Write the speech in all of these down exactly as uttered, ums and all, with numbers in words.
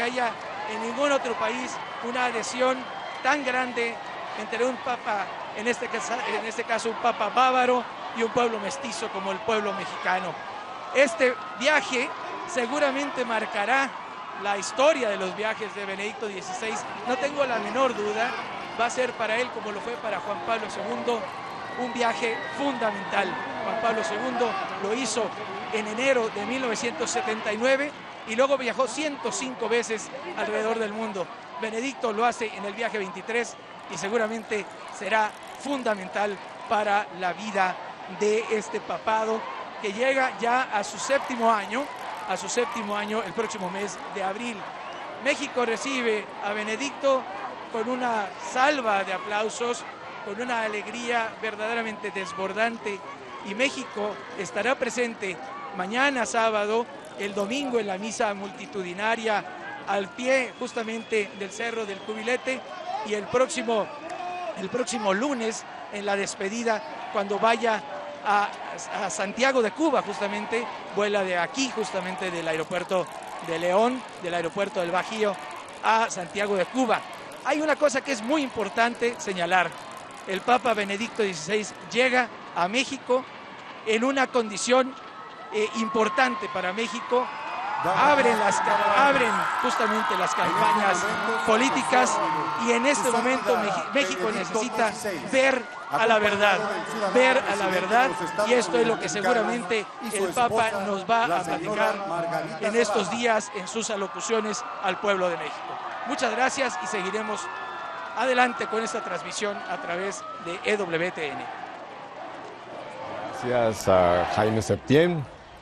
haya en ningún otro país una adhesión tan grande entre un papa, en este caso, en este caso un papa bávaro y un pueblo mestizo como el pueblo mexicano. Este viaje seguramente marcará la historia de los viajes de Benedicto dieciséis, no tengo la menor duda. Va a ser para él, como lo fue para Juan Pablo segundo, un viaje fundamental. Juan Pablo segundo lo hizo en enero de mil novecientos setenta y nueve y luego viajó ciento cinco veces alrededor del mundo. Benedicto lo hace en el viaje veintitrés y seguramente será fundamental para la vida de este papado, que llega ya a su séptimo año, a su séptimo año el próximo mes de abril. México recibe a Benedicto con una salva de aplausos, con una alegría verdaderamente desbordante, y México estará presente mañana sábado, el domingo en la misa multitudinaria al pie justamente del Cerro del Cubilete, y el próximo, el próximo lunes en la despedida, cuando vaya a, a Santiago de Cuba, justamente vuela de aquí, justamente del aeropuerto de León, del aeropuerto del Bajío, a Santiago de Cuba. Hay una cosa que es muy importante señalar. El Papa Benedicto dieciséis llega a México en una condición eh, importante para México. Abren, las, abren justamente las campañas políticas, y en este momento México necesita ver a la verdad, ver a la verdad, y esto es lo que seguramente el Papa nos va a platicar en estos días en sus alocuciones al pueblo de México. Muchas gracias y seguiremos adelante con esta transmisión a través de E W T N. Gracias a Jaime Septién.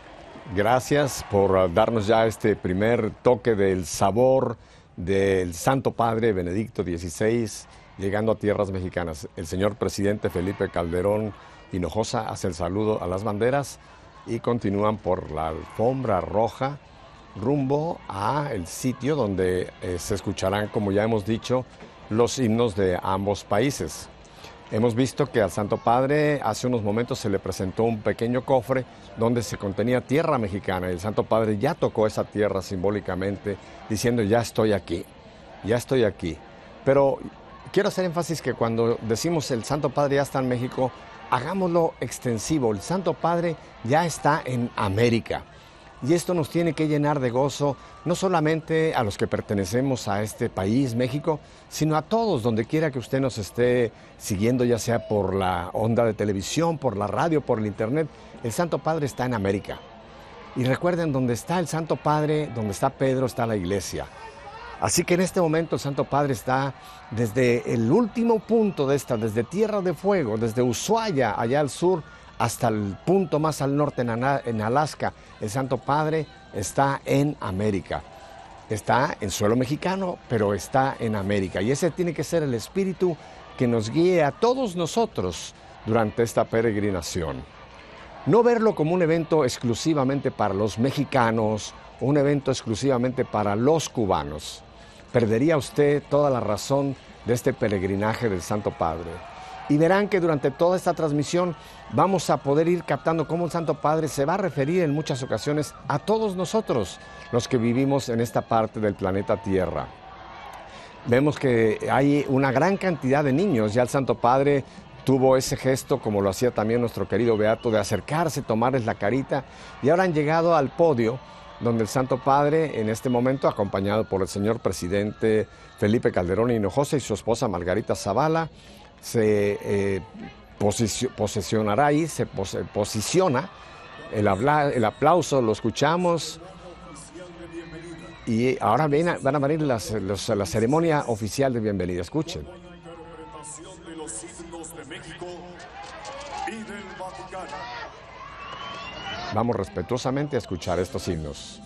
Gracias por darnos ya este primer toque del sabor del Santo Padre Benedicto dieciséis llegando a tierras mexicanas. El señor presidente Felipe Calderón Hinojosa hace el saludo a las banderas y continúan por la alfombra roja rumbo a el sitio donde eh, se escucharán, como ya hemos dicho, los himnos de ambos países. Hemos visto que al Santo Padre hace unos momentos se le presentó un pequeño cofre donde se contenía tierra mexicana, y el Santo Padre ya tocó esa tierra simbólicamente diciendo: ya estoy aquí, ya estoy aquí. Pero quiero hacer énfasis que cuando decimos el Santo Padre ya está en México, hagámoslo extensivo. El Santo Padre ya está en América. Y esto nos tiene que llenar de gozo, no solamente a los que pertenecemos a este país, México, sino a todos, donde quiera que usted nos esté siguiendo, ya sea por la onda de televisión, por la radio, por el internet. El Santo Padre está en América. Y recuerden, donde está el Santo Padre, donde está Pedro, está la iglesia. Así que en este momento el Santo Padre está desde el último punto de esta, desde Tierra de Fuego, desde Ushuaia, allá al sur, hasta el punto más al norte, en Alaska. El Santo Padre está en América. Está en suelo mexicano, pero está en América. Y ese tiene que ser el espíritu que nos guíe a todos nosotros durante esta peregrinación. No verlo como un evento exclusivamente para los mexicanos, un evento exclusivamente para los cubanos. Perdería usted toda la razón de este peregrinaje del Santo Padre. Y verán que durante toda esta transmisión vamos a poder ir captando cómo el Santo Padre se va a referir en muchas ocasiones a todos nosotros, los que vivimos en esta parte del planeta Tierra. Vemos que hay una gran cantidad de niños. Ya el Santo Padre tuvo ese gesto, como lo hacía también nuestro querido Beato, de acercarse, tomarles la carita, y ahora han llegado al podio donde el Santo Padre, en este momento, acompañado por el señor presidente Felipe Calderón Hinojosa y su esposa Margarita Zavala, se eh, posicion, posesionará ahí, se pos, posiciona, el, habla, el aplauso lo escuchamos, y ahora ven, van a venir las, los, la ceremonia oficial de bienvenida. Escuchen. Vamos respetuosamente a escuchar estos himnos.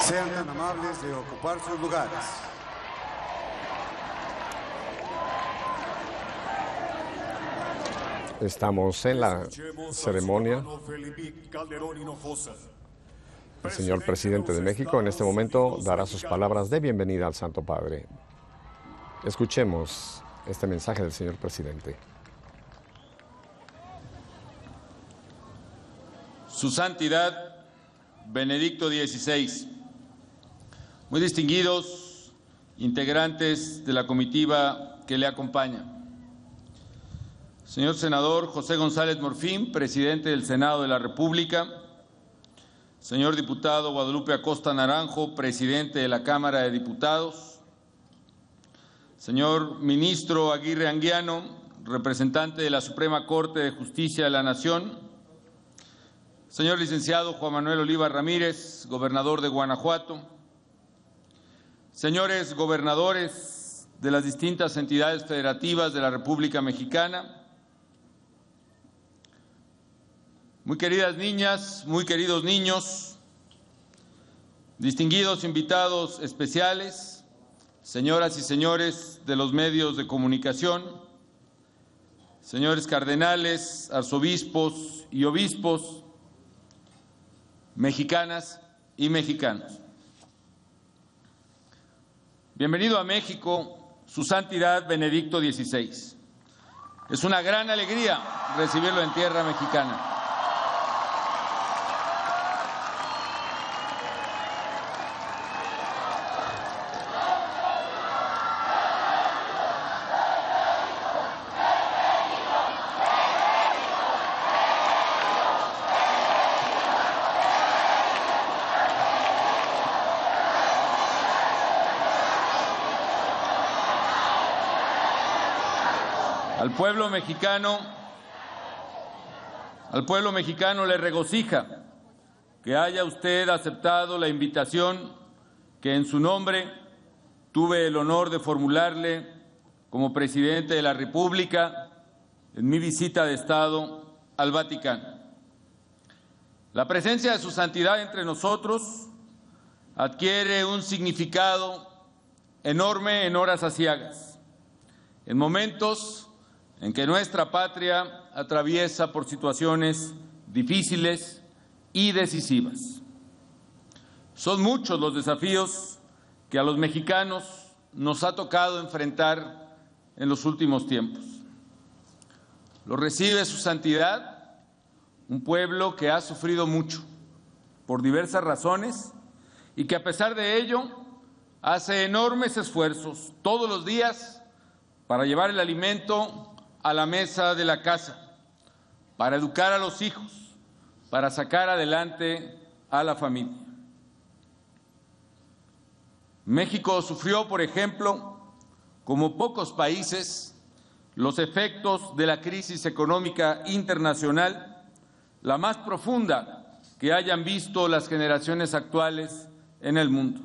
Sean tan amables de ocupar sus lugares. Estamos en la ceremonia. El señor presidente de México en este momento dará sus palabras de bienvenida al Santo Padre. Escuchemos este mensaje del señor presidente. Su Santidad Benedicto dieciséis, muy distinguidos integrantes de la comitiva que le acompaña, señor senador José González Morfín, presidente del Senado de la República, señor diputado Guadalupe Acosta Naranjo, presidente de la Cámara de Diputados, señor ministro Aguirre Anguiano, representante de la Suprema Corte de Justicia de la Nación, señor licenciado Juan Manuel Oliva Ramírez, gobernador de Guanajuato, señores gobernadores de las distintas entidades federativas de la República Mexicana, muy queridas niñas, muy queridos niños, distinguidos invitados especiales, señoras y señores de los medios de comunicación, señores cardenales, arzobispos y obispos, mexicanas y mexicanos. Bienvenido a México, Su Santidad Benedicto dieciséis. Es una gran alegría recibirlo en tierra mexicana. Al pueblo mexicano, al pueblo mexicano le regocija que haya usted aceptado la invitación que en su nombre tuve el honor de formularle como presidente de la República en mi visita de Estado al Vaticano. La presencia de su santidad entre nosotros adquiere un significado enorme en horas aciagas, en momentos en que nuestra patria atraviesa por situaciones difíciles y decisivas. Son muchos los desafíos que a los mexicanos nos ha tocado enfrentar en los últimos tiempos. Lo recibe su santidad, un pueblo que ha sufrido mucho por diversas razones y que a pesar de ello hace enormes esfuerzos todos los días para llevar el alimento a la mesa de la casa, para educar a los hijos, para sacar adelante a la familia. México sufrió, por ejemplo, como pocos países, los efectos de la crisis económica internacional, la más profunda que hayan visto las generaciones actuales en el mundo.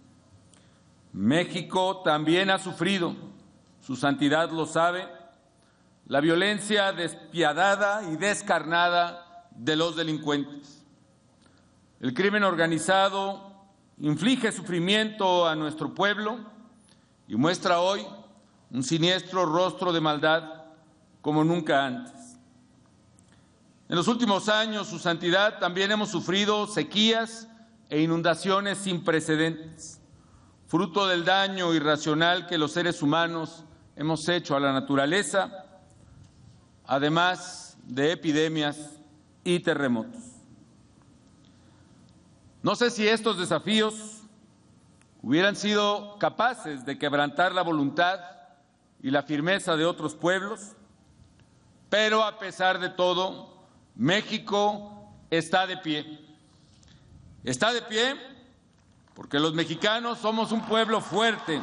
México también ha sufrido, su santidad lo sabe, la violencia despiadada y descarnada de los delincuentes. El crimen organizado inflige sufrimiento a nuestro pueblo y muestra hoy un siniestro rostro de maldad como nunca antes. En los últimos años, su santidad, también hemos sufrido sequías e inundaciones sin precedentes, fruto del daño irracional que los seres humanos hemos hecho a la naturaleza, además de epidemias y terremotos. No sé si estos desafíos hubieran sido capaces de quebrantar la voluntad y la firmeza de otros pueblos, pero a pesar de todo, México está de pie. Está de pie porque los mexicanos somos un pueblo fuerte,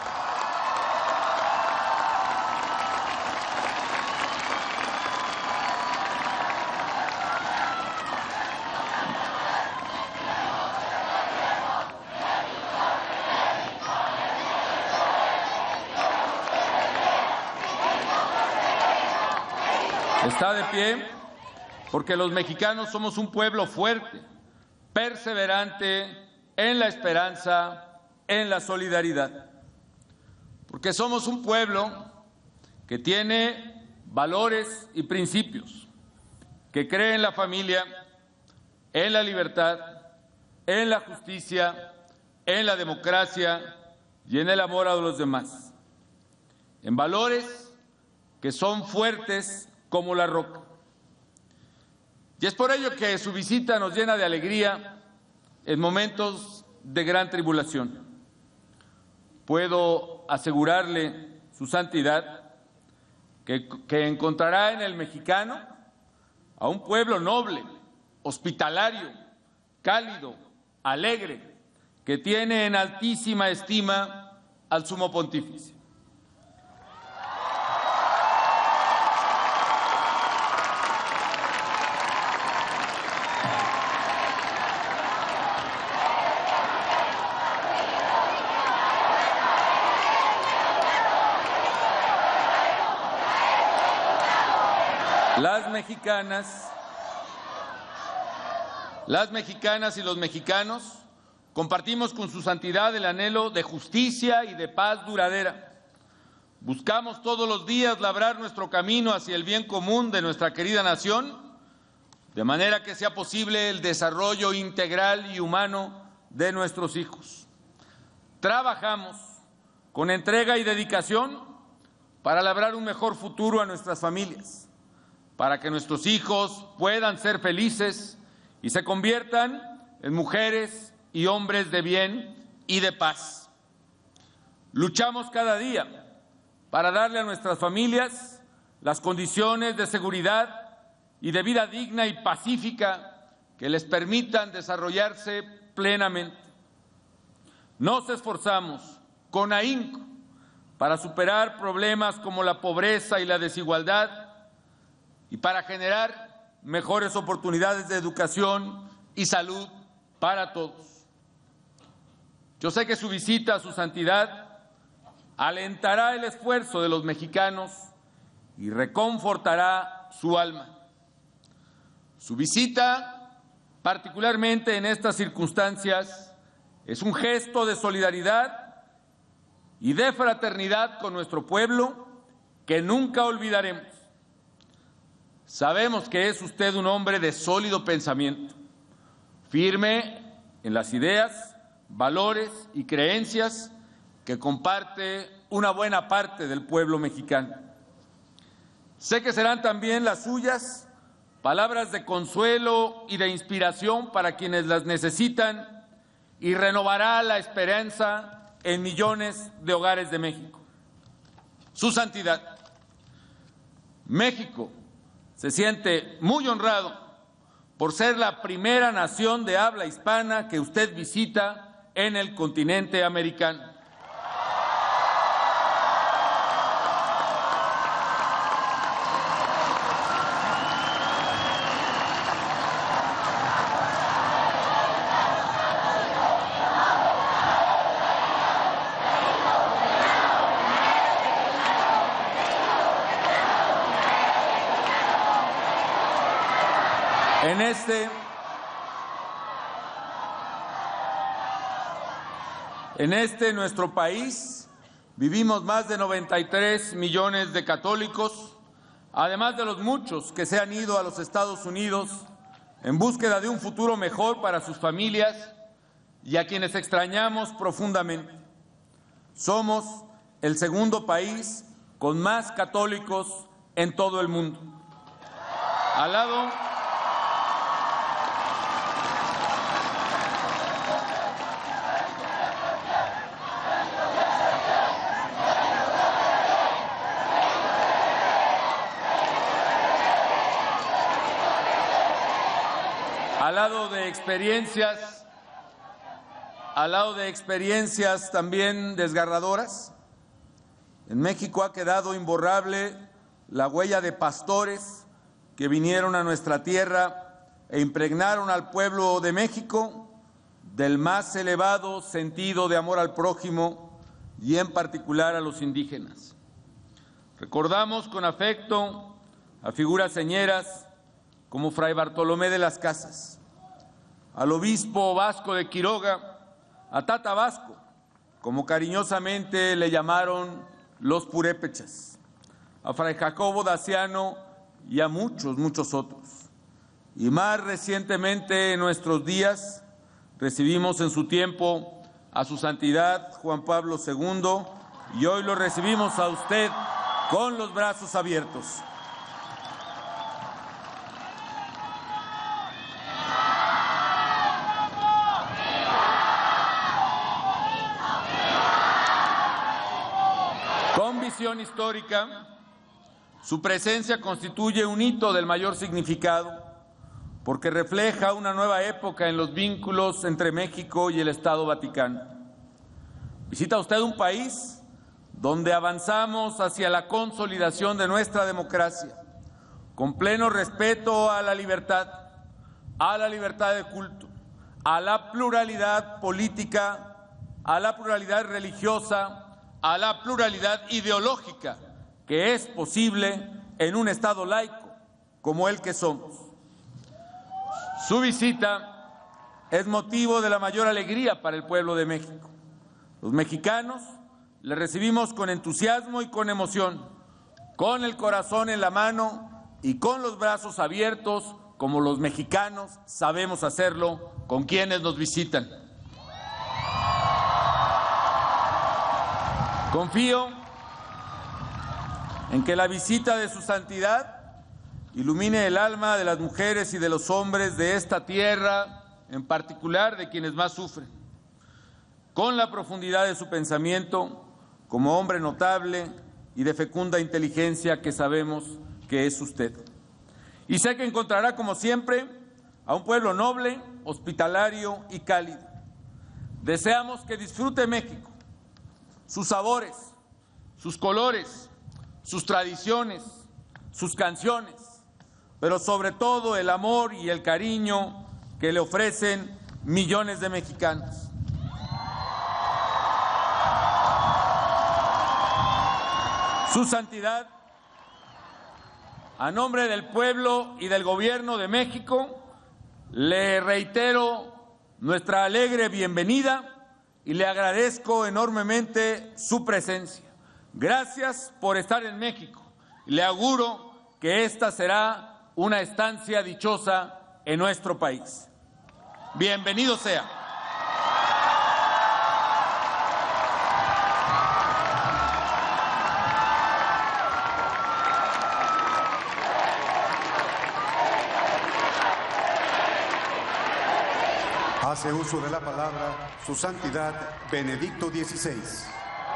Está de pie porque los mexicanos somos un pueblo fuerte, perseverante en la esperanza, en la solidaridad. Porque somos un pueblo que tiene valores y principios, que cree en la familia, en la libertad, en la justicia, en la democracia y en el amor a los demás. En valores que son fuertes como la roca. Y es por ello que su visita nos llena de alegría en momentos de gran tribulación. Puedo asegurarle, su santidad, que, que encontrará en el mexicano a un pueblo noble, hospitalario, cálido, alegre, que tiene en altísima estima al Sumo Pontífice. Las mexicanas, las mexicanas y los mexicanos compartimos con su santidad el anhelo de justicia y de paz duradera. Buscamos todos los días labrar nuestro camino hacia el bien común de nuestra querida nación, de manera que sea posible el desarrollo integral y humano de nuestros hijos. Trabajamos con entrega y dedicación para labrar un mejor futuro a nuestras familias, para que nuestros hijos puedan ser felices y se conviertan en mujeres y hombres de bien y de paz. Luchamos cada día para darle a nuestras familias las condiciones de seguridad y de vida digna y pacífica que les permitan desarrollarse plenamente. Nos esforzamos con ahínco para superar problemas como la pobreza y la desigualdad y para generar mejores oportunidades de educación y salud para todos. Yo sé que su visita a su santidad alentará el esfuerzo de los mexicanos y reconfortará su alma. Su visita, particularmente en estas circunstancias, es un gesto de solidaridad y de fraternidad con nuestro pueblo que nunca olvidaremos. Sabemos que es usted un hombre de sólido pensamiento, firme en las ideas, valores y creencias que comparte una buena parte del pueblo mexicano. Sé que serán también las suyas palabras de consuelo y de inspiración para quienes las necesitan y renovará la esperanza en millones de hogares de México. Su santidad, México se siente muy honrado por ser la primera nación de habla hispana que usted visita en el continente americano. En este, en este nuestro país vivimos más de noventa y tres millones de católicos, además de los muchos que se han ido a los Estados Unidos en búsqueda de un futuro mejor para sus familias y a quienes extrañamos profundamente. Somos el segundo país con más católicos en todo el mundo. Al lado Al lado de experiencias, al lado de experiencias también desgarradoras, en México ha quedado imborrable la huella de pastores que vinieron a nuestra tierra e impregnaron al pueblo de México del más elevado sentido de amor al prójimo y en particular a los indígenas. Recordamos con afecto a figuras señeras como Fray Bartolomé de las Casas, al obispo Vasco de Quiroga a Tata Vasco, como cariñosamente le llamaron los purépechas, a Fray Jacobo Daciano y a muchos, muchos otros. Y más recientemente en nuestros días recibimos en su tiempo a su santidad Juan Pablo segundo y hoy lo recibimos a usted con los brazos abiertos. Con visión histórica, su presencia constituye un hito del mayor significado porque refleja una nueva época en los vínculos entre México y el Estado Vaticano. Visita usted un país donde avanzamos hacia la consolidación de nuestra democracia, con pleno respeto a la libertad, a la libertad de culto, a la pluralidad política, a la pluralidad religiosa, a la pluralidad ideológica que es posible en un Estado laico como el que somos. Su visita es motivo de la mayor alegría para el pueblo de México. Los mexicanos le recibimos con entusiasmo y con emoción, con el corazón en la mano y con los brazos abiertos, como los mexicanos sabemos hacerlo con quienes nos visitan. Confío en que la visita de su santidad ilumine el alma de las mujeres y de los hombres de esta tierra, en particular de quienes más sufren, con la profundidad de su pensamiento, como hombre notable y de fecunda inteligencia que sabemos que es usted. Y sé que encontrará, como siempre, a un pueblo noble, hospitalario y cálido. Deseamos que disfrute México, sus sabores, sus colores, sus tradiciones, sus canciones, pero sobre todo el amor y el cariño que le ofrecen millones de mexicanos. Su Santidad, a nombre del pueblo y del Gobierno de México, le reitero nuestra alegre bienvenida y le agradezco enormemente su presencia. Gracias por estar en México. Le auguro que esta será una estancia dichosa en nuestro país. Bienvenido sea. Hace uso de la palabra su santidad Benedicto dieciséis.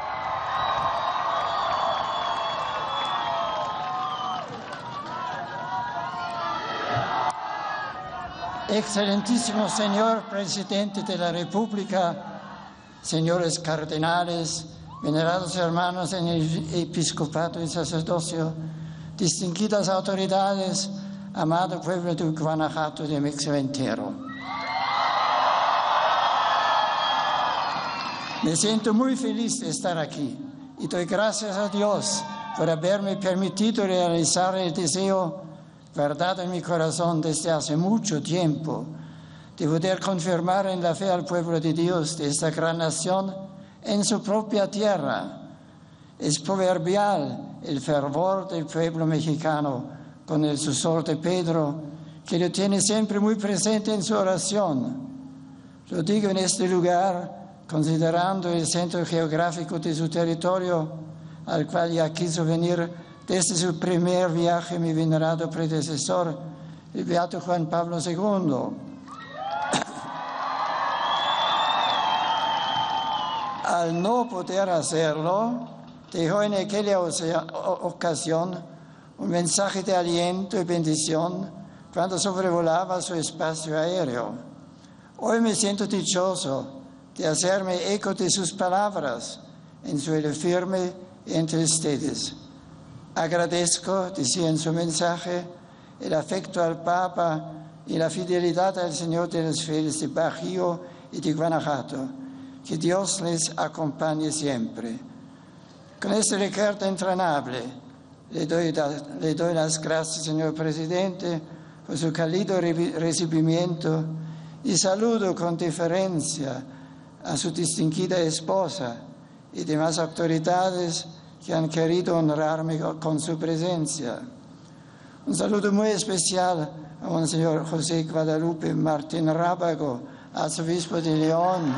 Excelentísimo señor Presidente de la República, señores cardenales, venerados hermanos en el episcopado y sacerdocio, distinguidas autoridades, amado pueblo de Guanajuato de México entero. Me siento muy feliz de estar aquí y doy gracias a Dios por haberme permitido realizar el deseo guardado en mi corazón desde hace mucho tiempo de poder confirmar en la fe al pueblo de Dios de esta gran nación en su propia tierra. Es proverbial el fervor del pueblo mexicano con el susurro de Pedro, que lo tiene siempre muy presente en su oración. Lo digo en este lugar, considerando el centro geográfico de su territorio, al cual ya quiso venir desde su primer viaje mi venerado predecesor, el beato Juan Pablo segundo. Al no poder hacerlo, dejó en aquella ocasión un mensaje de aliento y bendición cuando sobrevolaba su espacio aéreo. Hoy me siento dichoso de hacerme eco de sus palabras en suelo firme entre ustedes. Agradezco, decía en su mensaje, el afecto al Papa y la fidelidad al Señor de los fieles de Bajío y de Guanajuato. Que Dios les acompañe siempre. Con este recuerdo entrañable, le doy, le doy las gracias, señor Presidente, por su cálido recibimiento y saludo con deferencia a su distinguida esposa y demás autoridades que han querido honrarme con su presencia. Un saludo muy especial a Monseñor José Guadalupe Martín Rábago, arzobispo de León,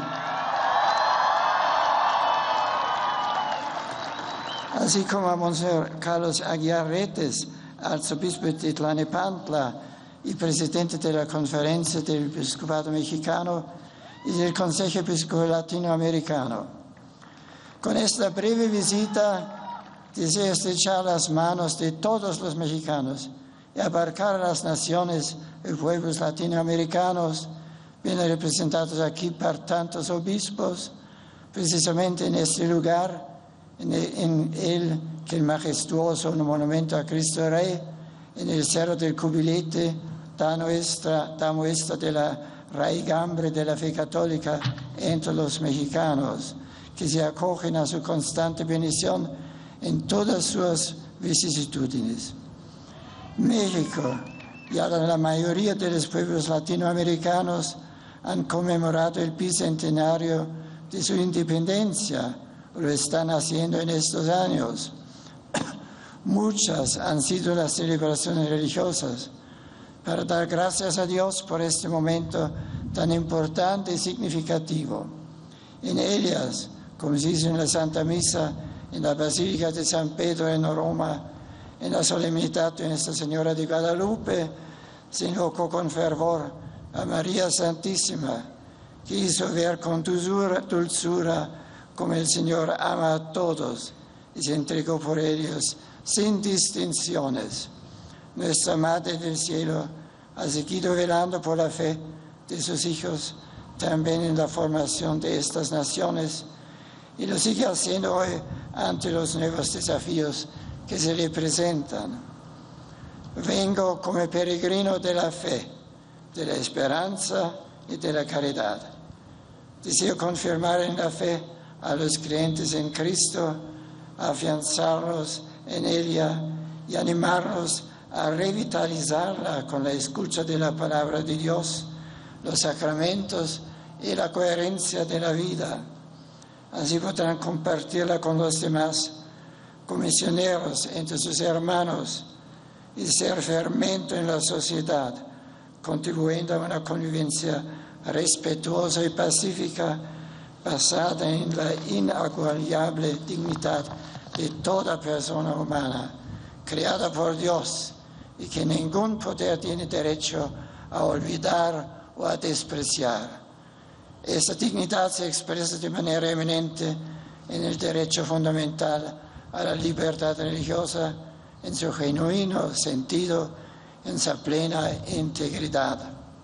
así como a Monseñor Carlos Aguiar Retes, arzobispo de Tlalnepantla y presidente de la Conferencia del Episcopado Mexicano y del Consejo Episcopal Latinoamericano. Con esta breve visita deseo estrechar las manos de todos los mexicanos y abarcar a las naciones y pueblos latinoamericanos, bien representados aquí por tantos obispos, precisamente en este lugar, en el, en el que el majestuoso monumento a Cristo Rey, en el Cerro del Cubilete, da, nuestra, da muestra de la raigambre de la fe católica entre los mexicanos, que se acogen a su constante bendición en todas sus vicisitudes. México y a la mayoría de los pueblos latinoamericanos han conmemorado el bicentenario de su independencia, lo están haciendo en estos años. Muchas han sido las celebraciones religiosas para dar gracias a Dios por este momento tan importante y significativo. En ellas, como se dice en la Santa Misa, en la Basílica de San Pedro en Roma, en la solemnidad de Nuestra Señora de Guadalupe, se invocó con fervor a María Santísima, que hizo ver con dulzura, dulzura como el Señor ama a todos y se entregó por ellos sin distinciones. Nuestra Madre del Cielo ha seguido velando por la fe de sus hijos, también en la formación de estas naciones, y lo sigue haciendo hoy ante los nuevos desafíos que se le presentan. Vengo como peregrino de la fe, de la esperanza y de la caridad. Deseo confirmar en la fe a los creyentes en Cristo, afianzarlos en ella y animarlos a revitalizarla con la escucha de la palabra de Dios, los sacramentos y la coherencia de la vida. Así podrán compartirla con los demás, como misioneros entre sus hermanos, y ser fermento en la sociedad, contribuyendo a una convivencia respetuosa y pacífica, basada en la inagualable dignidad de toda persona humana, creada por Dios, y que ningún poder tiene derecho a olvidar o a despreciar. Esta dignidad se expresa de manera eminente en el derecho fundamental a la libertad religiosa, en su genuino sentido, en su plena integridad.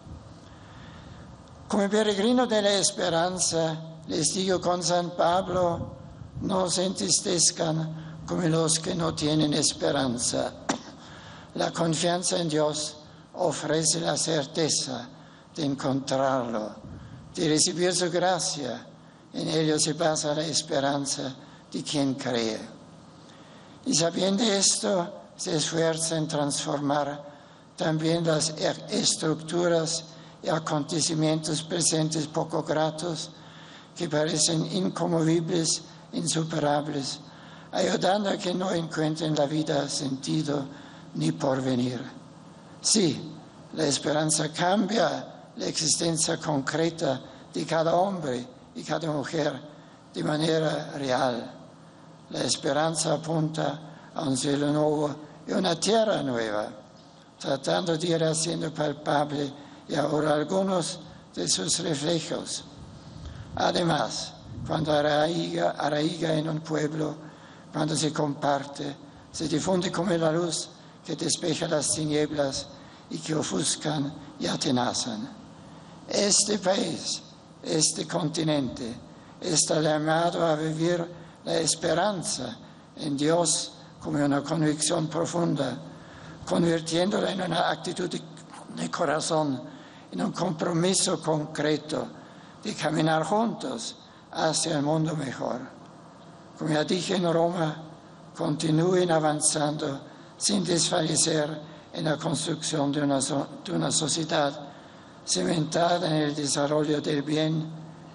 Como peregrino de la esperanza, les digo con San Pablo, no se entristezcan como los que no tienen esperanza. La confianza en Dios ofrece la certeza de encontrarlo, de recibir su gracia. En ello se basa la esperanza de quien cree. Y sabiendo esto, se esfuerza en transformar también las estructuras y acontecimientos presentes poco gratos que parecen inconmovibles, insuperables, ayudando a que no encuentren la vida sentido ni porvenir. Sí, la esperanza cambia la existencia concreta de cada hombre y cada mujer de manera real. La esperanza apunta a un cielo nuevo y una tierra nueva, tratando de ir haciendo palpable y ahora algunos de sus reflejos. Además, cuando arraiga, arraiga en un pueblo, cuando se comparte, se difunde como la luz que despeja las tinieblas y que ofuscan y atenazan. Este país, este continente, está llamado a vivir la esperanza en Dios como una convicción profunda, convirtiéndola en una actitud de, de corazón, en un compromiso concreto de caminar juntos hacia el mundo mejor. Como ya dije en Roma, continúen avanzando sin desfallecer en la construcción de una, de una sociedad cimentada en el desarrollo del bien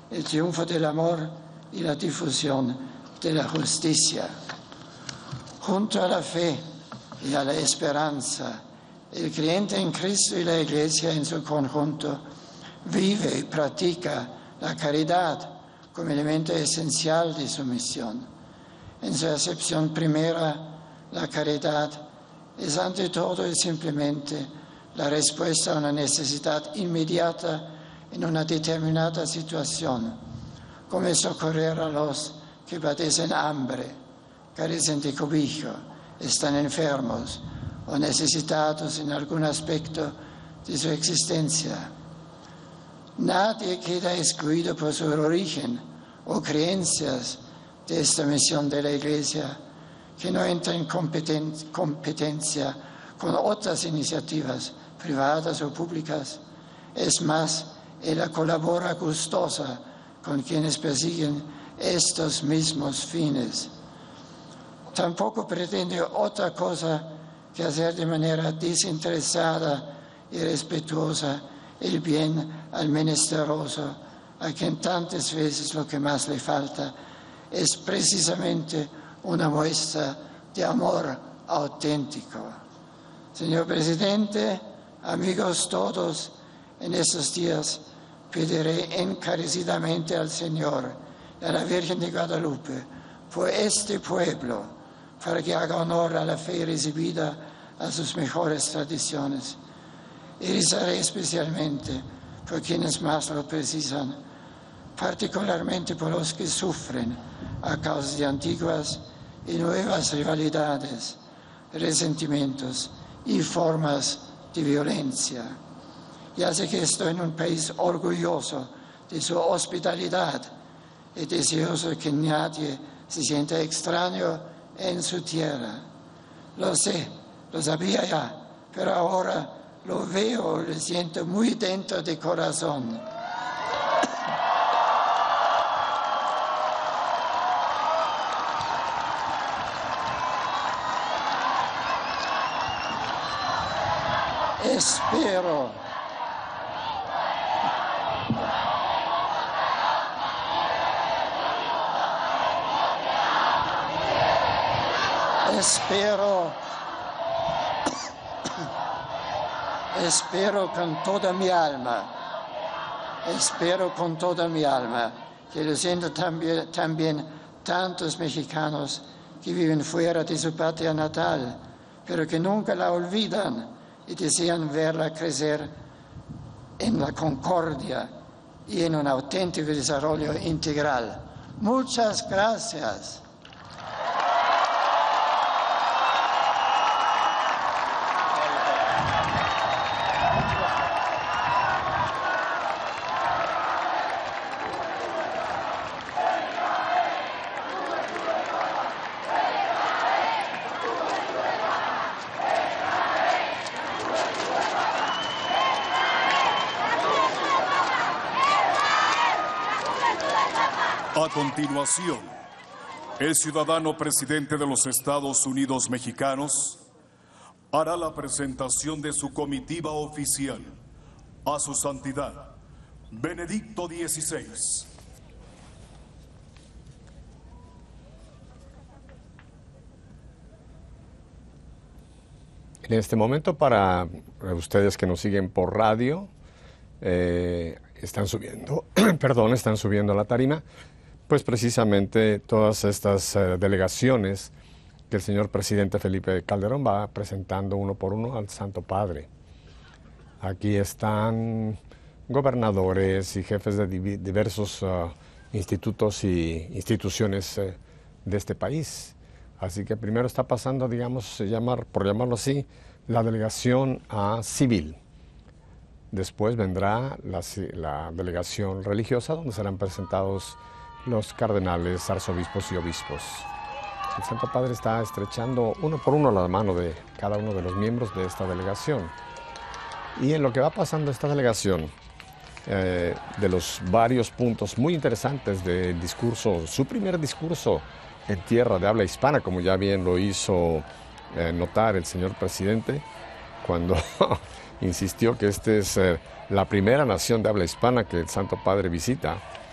el triunfo del amor y la difusión de la justicia. Junto a la fe y a la esperanza, el creyente en Cristo y la Iglesia en su conjunto vive y practica la caridad como elemento esencial de su misión. En su acepción primera, la caridad es ante todo y simplemente la respuesta a una necesidad inmediata en una determinada situación, como socorrer a los que padecen hambre, carecen de cobijo, están enfermos o necesitados en algún aspecto de su existencia. Nadie queda excluido por su origen o creencias de esta misión de la Iglesia, que no entra en competen- competencia con otras iniciativas privadas o públicas. Es más, ella colabora gustosa con quienes persiguen estos mismos fines. Tampoco pretende otra cosa que hacer de manera desinteresada y respetuosa el bien al menesteroso, a quien tantas veces lo que más le falta es precisamente una muestra de amor auténtico. Señor Presidente, amigos todos, en estos días pediré encarecidamente al Señor y a la Virgen de Guadalupe por este pueblo, para que haga honor a la fe recibida, a sus mejores tradiciones. Y rezaré especialmente por quienes más lo precisan, particularmente por los que sufren a causa de antiguas y nuevas rivalidades, resentimientos y formas de violencia. Ya sé que estoy en un país orgulloso de su hospitalidad y deseoso que nadie se sienta extraño en su tierra. Lo sé, lo sabía ya, pero ahora lo veo, lo siento muy dentro de corazón. Espero espero espero con toda mi alma espero con toda mi alma que lo siento también, también tantos mexicanos que viven fuera de su patria natal, pero que nunca la olvidan y desean verla crecer en la concordia y en un auténtico desarrollo integral. Muchas gracias. A continuación, el ciudadano presidente de los Estados Unidos mexicanos hará la presentación de su comitiva oficial a su santidad Benedicto dieciséis. En este momento, para ustedes que nos siguen por radio, eh, están subiendo, perdón, están subiendo a la tarima, pues precisamente todas estas eh, delegaciones que el señor presidente Felipe Calderón va presentando uno por uno al Santo Padre. Aquí están gobernadores y jefes de diversos uh, institutos y instituciones uh, de este país. Así que primero está pasando, digamos, llamar, por llamarlo así, la delegación uh, civil. Después vendrá la, la delegación religiosa, donde serán presentados los cardenales, arzobispos y obispos. El Santo Padre está estrechando uno por uno la mano de cada uno de los miembros de esta delegación. Y en lo que va pasando esta delegación, eh, de los varios puntos muy interesantes del discurso, su primer discurso en tierra de habla hispana, como ya bien lo hizo eh, notar el señor presidente, cuando insistió que esta es eh, la primera nación de habla hispana que el Santo Padre visita.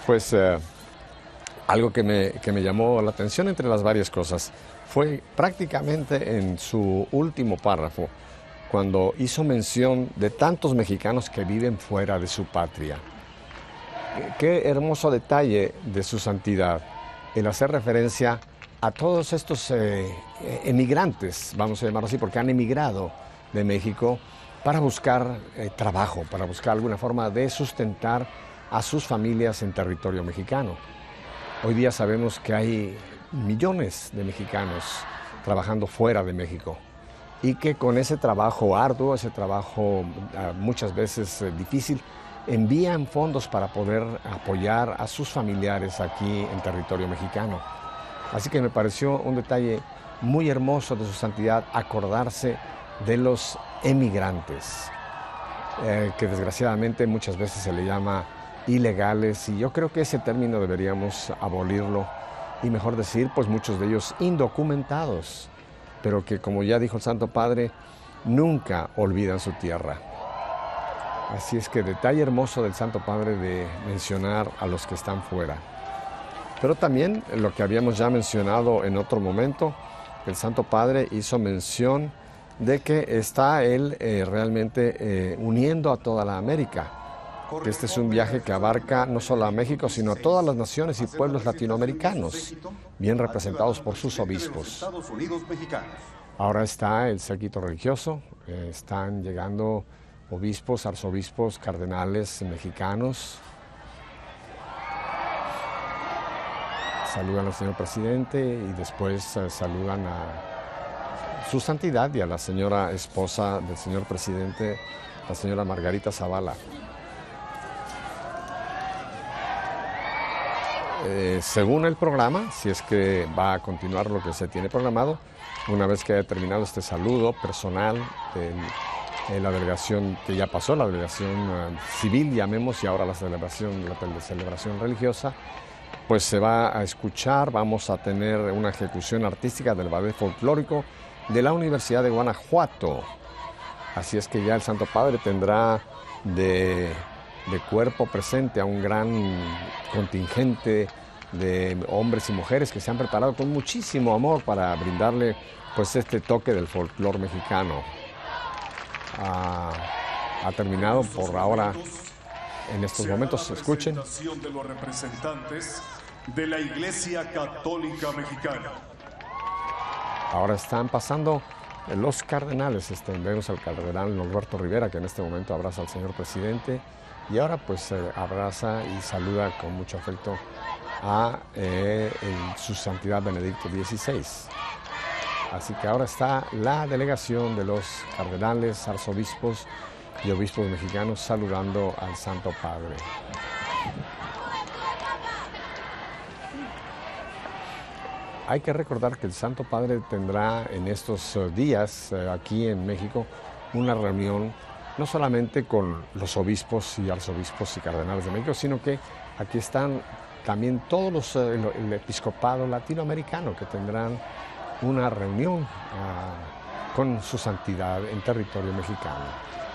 Pues eh, algo que me, que me llamó la atención entre las varias cosas fue prácticamente en su último párrafo, cuando hizo mención de tantos mexicanos que viven fuera de su patria. Qué hermoso detalle de su santidad, el hacer referencia a todos estos eh, emigrantes, vamos a llamarlo así, porque han emigrado de México para buscar eh, trabajo, para buscar alguna forma de sustentar a sus familias en territorio mexicano. Hoy día sabemos que hay millones de mexicanos trabajando fuera de México y que con ese trabajo arduo, ese trabajo muchas veces eh, difícil, envían fondos para poder apoyar a sus familiares aquí en territorio mexicano. Así que me pareció un detalle muy hermoso de su santidad acordarse de los emigrantes, eh, que desgraciadamente muchas veces se le llama ilegales, y yo creo que ese término deberíamos abolirlo y mejor decir, pues muchos de ellos indocumentados, pero que, como ya dijo el Santo Padre, nunca olvidan su tierra. Así es que detalle hermoso del Santo Padre de mencionar a los que están fuera. Pero también lo que habíamos ya mencionado en otro momento, el Santo Padre hizo mención de que está él eh, realmente eh, uniendo a toda la América. Que este es un viaje que abarca no solo a México, sino a todas las naciones y pueblos latinoamericanos, bien representados por sus obispos. Ahora está el séquito religioso, eh, están llegando obispos, arzobispos, cardenales mexicanos. Saludan al señor presidente y después eh, saludan a su santidad y a la señora esposa del señor presidente, la señora Margarita Zavala. Eh, según el programa, si es que va a continuar lo que se tiene programado, una vez que haya terminado este saludo personal de, de la delegación que ya pasó, la delegación uh, civil, llamemos, y ahora la celebración, la celebración religiosa, pues se va a escuchar, vamos a tener una ejecución artística del ballet folclórico de la Universidad de Guanajuato. Así es que ya el Santo Padre tendrá de... de cuerpo presente a un gran contingente de hombres y mujeres que se han preparado con muchísimo amor para brindarle pues este toque del folclore mexicano. Ah, ha terminado por ahora, en estos momentos, escuchen. De los representantes de la Iglesia Católica Mexicana. Ahora están pasando los cardenales, este, vemos al cardenal Norberto Rivera, que en este momento abraza al señor presidente. Y ahora pues eh, abraza y saluda con mucho afecto a eh, el, su santidad Benedicto dieciséis. Así que ahora está la delegación de los cardenales, arzobispos y obispos mexicanos saludando al Santo Padre. Hay que recordar que el Santo Padre tendrá en estos días eh, aquí en México una reunión no solamente con los obispos y arzobispos y cardenales de México, sino que aquí están también todos los, el, el episcopado latinoamericano que tendrán una reunión uh, con su santidad en territorio mexicano.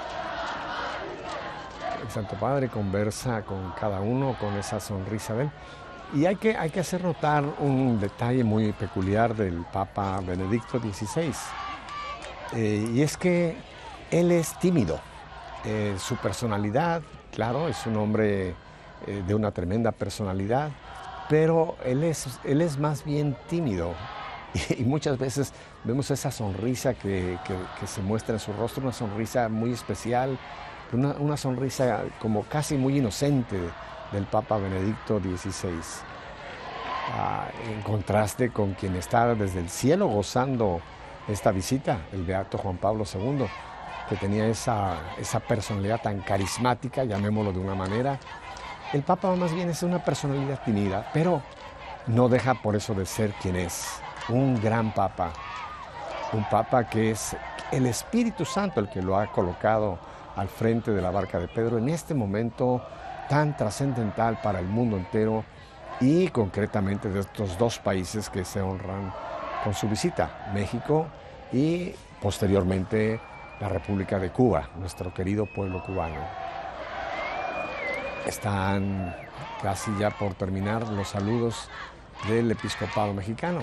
El Santo Padre conversa con cada uno con esa sonrisa de él. Y hay que, hay que hacer notar un detalle muy peculiar del Papa Benedicto dieciséis, eh, y es que él es tímido. Eh, su personalidad, claro, es un hombre eh, de una tremenda personalidad, pero él es, él es más bien tímido. Y, y muchas veces vemos esa sonrisa que, que, que se muestra en su rostro, una sonrisa muy especial, una, una sonrisa como casi muy inocente del Papa Benedicto dieciséis. Ah, en contraste con quien está desde el cielo gozando esta visita, el Beato Juan Pablo segundo, que tenía esa, esa personalidad tan carismática, llamémoslo de una manera. El Papa más bien es una personalidad tímida, pero no deja por eso de ser quien es, un gran Papa. Un Papa que es el Espíritu Santo el que lo ha colocado al frente de la barca de Pedro en este momento tan trascendental para el mundo entero y concretamente de estos dos países que se honran con su visita, México y posteriormente la República de Cuba, nuestro querido pueblo cubano. Están casi ya por terminar los saludos del episcopado mexicano.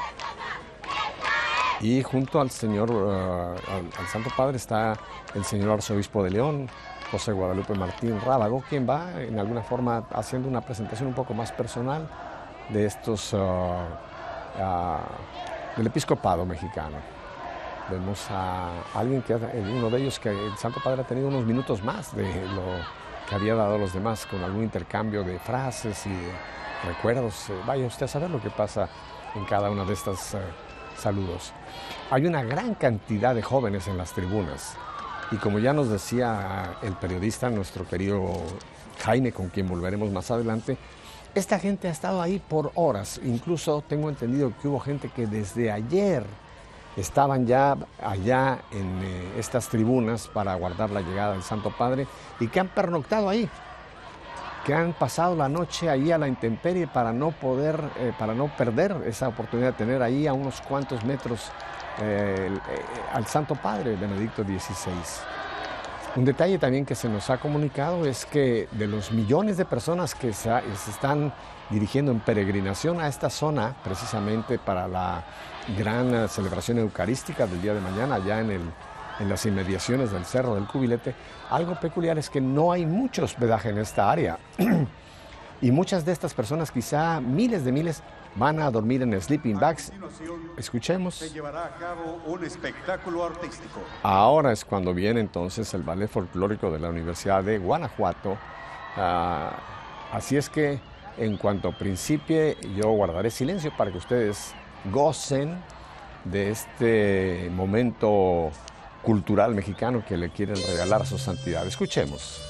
Y junto al señor, uh, al, al Santo Padre, está el señor arzobispo de León, José Guadalupe Martín Rábago, quien va en alguna forma haciendo una presentación un poco más personal de estos, uh, uh, del episcopado mexicano. Vemos a alguien que, uno de ellos, que el Santo Padre ha tenido unos minutos más de lo que había dado a los demás, con algún intercambio de frases y de recuerdos. Vaya usted a saber lo que pasa en cada una de estas uh, saludos. Hay una gran cantidad de jóvenes en las tribunas. Y como ya nos decía el periodista, nuestro querido Jaime, con quien volveremos más adelante, esta gente ha estado ahí por horas. Incluso tengo entendido que hubo gente que desde ayer estaban ya allá en eh, estas tribunas para aguardar la llegada del Santo Padre y que han pernoctado ahí, que han pasado la noche ahí a la intemperie para no poder, eh, para no perder esa oportunidad de tener ahí a unos cuantos metros Eh, eh, al Santo Padre Benedicto dieciséis. Un detalle también que se nos ha comunicado es que de los millones de personas que se, se están dirigiendo en peregrinación a esta zona, precisamente para la gran celebración eucarística del día de mañana, allá en, el, en las inmediaciones del Cerro del Cubilete, algo peculiar es que no hay mucho hospedaje en esta área. Y muchas de estas personas, quizá miles de miles, van a dormir en sleeping bags. Escuchemos. Se llevará a cabo un espectáculo artístico. Ahora es cuando viene entonces el ballet folclórico de la Universidad de Guanajuato. Uh, así es que en cuanto principie, yo guardaré silencio para que ustedes gocen de este momento cultural mexicano que le quieren regalar a su santidad. Escuchemos.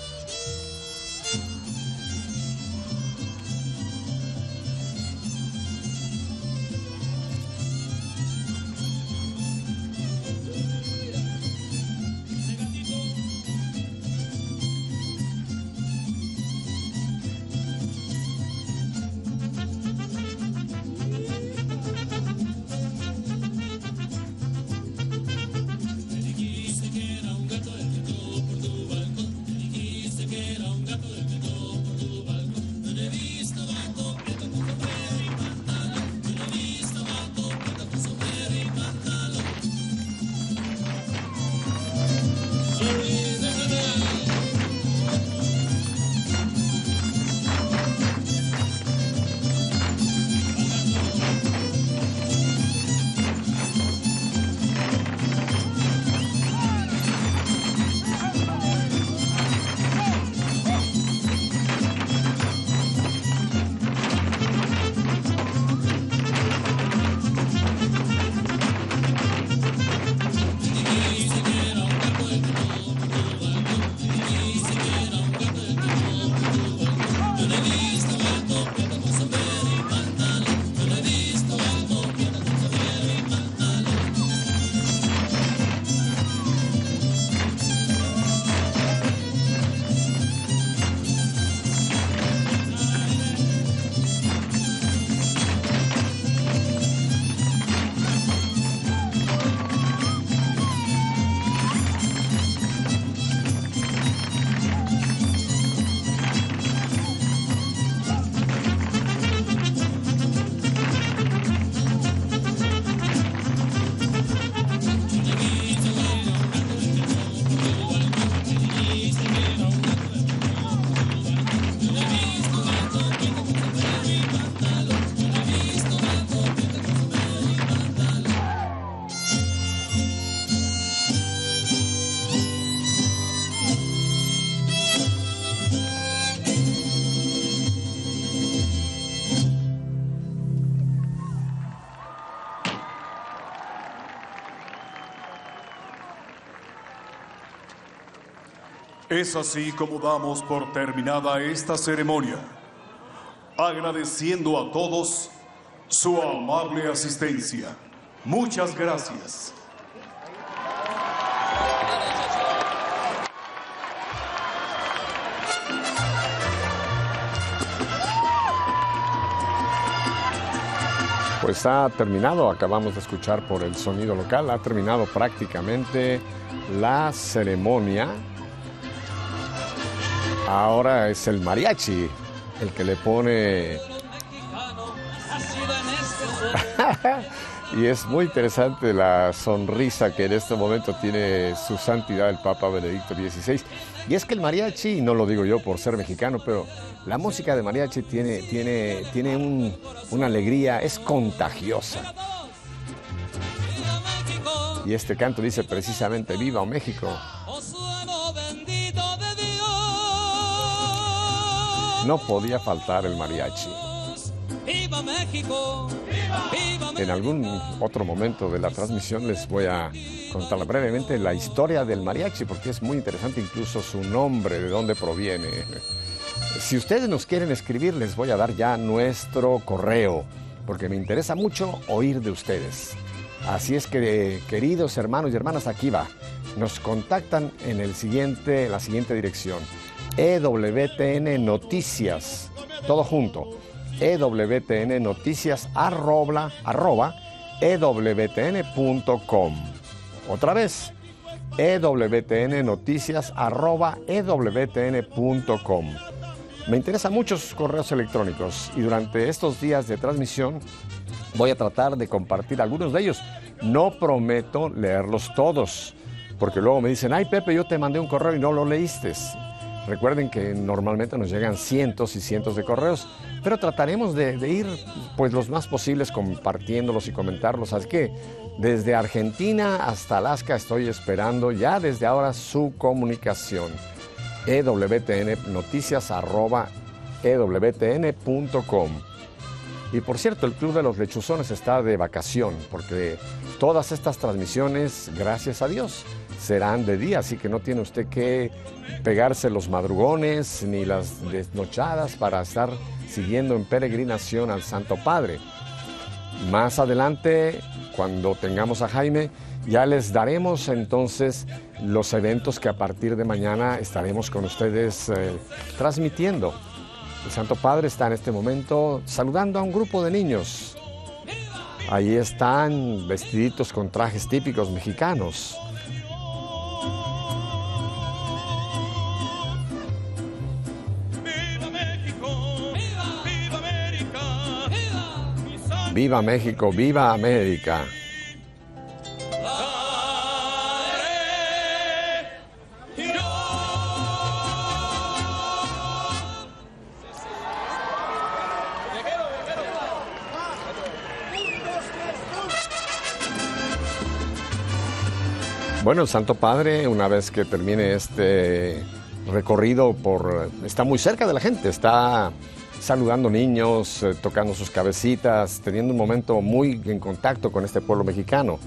Es así como damos por terminada esta ceremonia, agradeciendo a todos su amable asistencia. Muchas gracias. Pues ha terminado, acabamos de escuchar por el sonido local, ha terminado prácticamente la ceremonia. Ahora es el mariachi el que le pone... Y es muy interesante la sonrisa que en este momento tiene su santidad el Papa Benedicto dieciséis. Y es que el mariachi, no lo digo yo por ser mexicano, pero la música de mariachi tiene, tiene, tiene un, una alegría, es contagiosa. Y este canto dice precisamente ¡Viva México! No podía faltar el mariachi. ¡Viva México! En algún otro momento de la transmisión les voy a contar brevemente la historia del mariachi, porque es muy interesante incluso su nombre, de dónde proviene. Si ustedes nos quieren escribir, les voy a dar ya nuestro correo, porque me interesa mucho oír de ustedes. Así es que, queridos hermanos y hermanas, aquí va. Nos contactan en el siguiente, la siguiente dirección. E W T N Noticias, todo junto. E W T N Noticias arroba, arroba E W T N punto com. Otra vez, E W T N Noticias arroba E W T N punto com. Me interesan mucho sus correos electrónicos y durante estos días de transmisión voy a tratar de compartir algunos de ellos. No prometo leerlos todos, porque luego me dicen, ay Pepe, yo te mandé un correo y no lo leíste. Recuerden que normalmente nos llegan cientos y cientos de correos, pero trataremos de, de ir pues los más posibles compartiéndolos y comentarlos. Así que desde Argentina hasta Alaska estoy esperando ya desde ahora su comunicación. E W T N Noticias arroba E W T N punto com. Y por cierto, el Club de los Lechuzones está de vacación, porque todas estas transmisiones, gracias a Dios, serán de día, así que no tiene usted que pegarse los madrugones ni las desnochadas para estar siguiendo en peregrinación al Santo Padre. Más adelante, cuando tengamos a Jaime, ya les daremos entonces los eventos que a partir de mañana estaremos con ustedes eh, transmitiendo. El Santo Padre está en este momento saludando a un grupo de niños. Ahí están vestiditos con trajes típicos mexicanos. ¡Viva México! ¡Viva América! Bueno, el Santo Padre, una vez que termine este recorrido, por, está muy cerca de la gente, está saludando niños, eh, tocando sus cabecitas, teniendo un momento muy en contacto con este pueblo mexicano.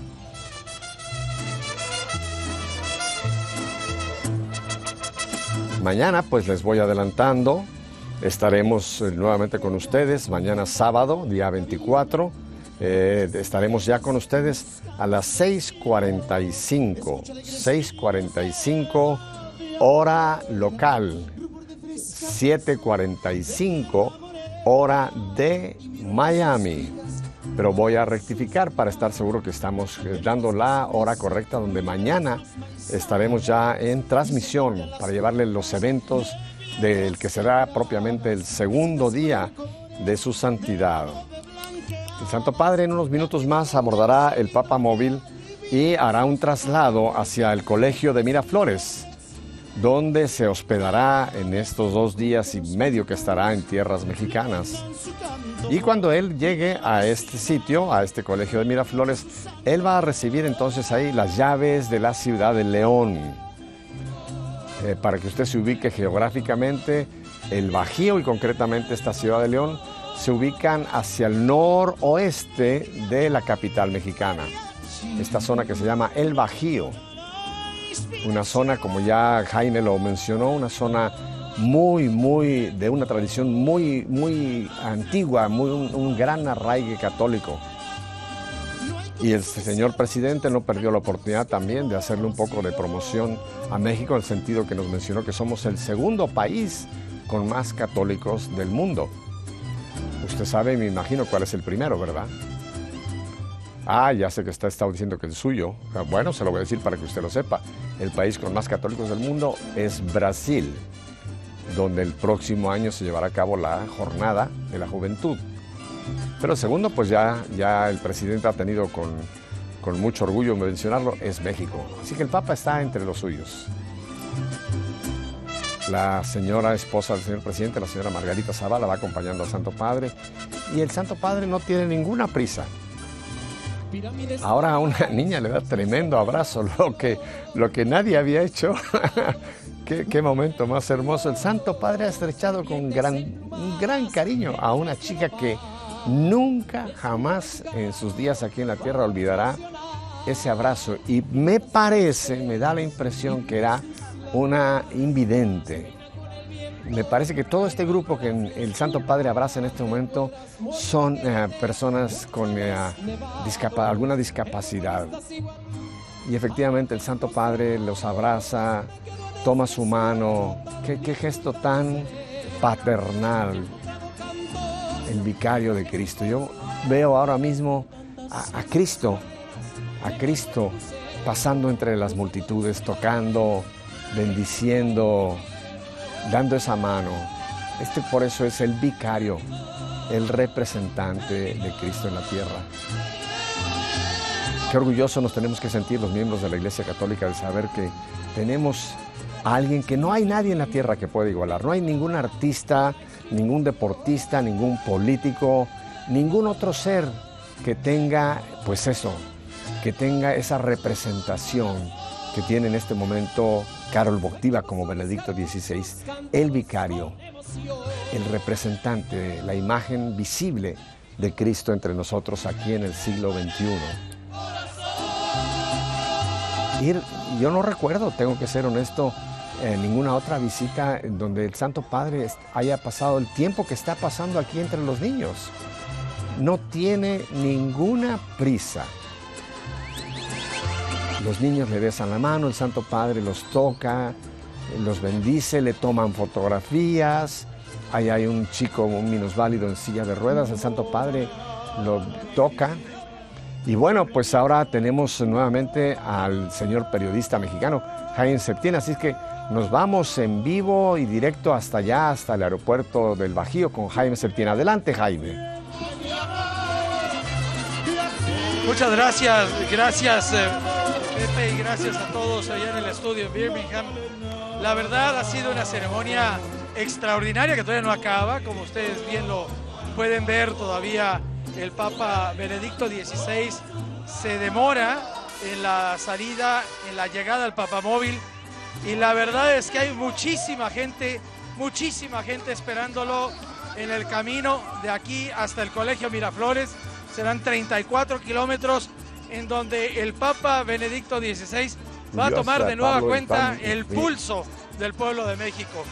Mañana, pues les voy adelantando, estaremos eh, nuevamente con ustedes, mañana sábado, día veinticuatro, eh, estaremos ya con ustedes a las seis cuarenta y cinco, seis cuarenta y cinco hora local, siete cuarenta y cinco hora de Miami. Pero voy a rectificar para estar seguro que estamos dando la hora correcta, donde mañana estaremos ya en transmisión para llevarle los eventos del que será propiamente el segundo día de su santidad. El Santo Padre en unos minutos más abordará el Papa Móvil y hará un traslado hacia el Colegio de Miraflores, donde se hospedará en estos dos días y medio que estará en tierras mexicanas. Y cuando él llegue a este sitio, a este Colegio de Miraflores, él va a recibir entonces ahí las llaves de la ciudad de León. Eh, para que usted se ubique geográficamente, el Bajío y concretamente esta ciudad de León se ubican hacia el noroeste de la capital mexicana. Esta zona que se llama el Bajío. Una zona, como ya Jaime lo mencionó, una zona muy, muy, de una tradición muy, muy antigua, muy, un, un gran arraigue católico. Y el señor presidente no perdió la oportunidad también de hacerle un poco de promoción a México, en el sentido que nos mencionó que somos el segundo país con más católicos del mundo. Usted sabe, me imagino, cuál es el primero, ¿verdad? Ah, ya sé que usted está diciendo que el suyo. Bueno, se lo voy a decir para que usted lo sepa. El país con más católicos del mundo es Brasil. donde el próximo año se llevará a cabo la Jornada de la Juventud. Pero el segundo, pues ya, ya el presidente ha tenido con, con mucho orgullo mencionarlo, es México. Así que el Papa está entre los suyos. La señora esposa del señor presidente, la señora Margarita Zavala, va acompañando al Santo Padre. Y el Santo Padre no tiene ninguna prisa. Ahora a una niña le da tremendo abrazo, lo que, lo que nadie había hecho. qué, qué momento más hermoso. El Santo Padre ha estrechado con gran, un gran cariño a una chica que nunca, jamás en sus días aquí en la tierra olvidará ese abrazo. Y me parece, me da la impresión que era una invidente. Me parece que todo este grupo que el Santo Padre abraza en este momento son eh, personas con eh, discapa- alguna discapacidad. Y efectivamente el Santo Padre los abraza, toma su mano. Qué, qué gesto tan paternal. El vicario de Cristo. Yo veo ahora mismo a, a Cristo, a Cristo pasando entre las multitudes, tocando, bendiciendo, dando esa mano. Este por eso es el vicario, el representante de Cristo en la tierra. Qué orgullosos nos tenemos que sentir los miembros de la Iglesia Católica de saber que tenemos a alguien que no hay nadie en la tierra que pueda igualar. No hay ningún artista, ningún deportista, ningún político, ningún otro ser que tenga, pues eso, que tenga esa representación que tiene en este momento Karol Wojtyła como Benedicto dieciséis, el vicario, el representante, la imagen visible de Cristo entre nosotros aquí en el siglo veintiuno. Y yo no recuerdo, tengo que ser honesto, eh, ninguna otra visita en donde el Santo Padre haya pasado el tiempo que está pasando aquí entre los niños. No tiene ninguna prisa. Los niños le besan la mano, el Santo Padre los toca, los bendice, le toman fotografías. Ahí hay un chico, un minusválido en silla de ruedas, el Santo Padre lo toca. Y bueno, pues ahora tenemos nuevamente al señor periodista mexicano, Jaime Septién, así que nos vamos en vivo y directo hasta allá, hasta el aeropuerto del Bajío con Jaime Septién. Adelante, Jaime. Muchas gracias, gracias eh, Pepe, y gracias a todos allá en el estudio en Birmingham. La verdad ha sido una ceremonia extraordinaria que todavía no acaba, como ustedes bien lo pueden ver todavía. El Papa Benedicto dieciséis se demora en la salida, en la llegada al papamóvil, y la verdad es que hay muchísima gente, muchísima gente esperándolo en el camino de aquí hasta el Colegio Miraflores. Serán treinta y cuatro kilómetros en donde el Papa Benedicto dieciséis va a tomar de nueva cuenta el pulso del pueblo de México.